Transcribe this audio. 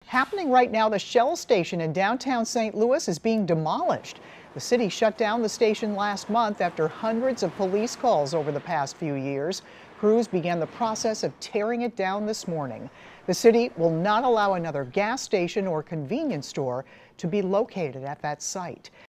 Happening right now, the Shell station in downtown St. Louis is being demolished. The city shut down the station last month after hundreds of police calls over the past few years. Crews began the process of tearing it down this morning. The city will not allow another gas station or convenience store to be located at that site.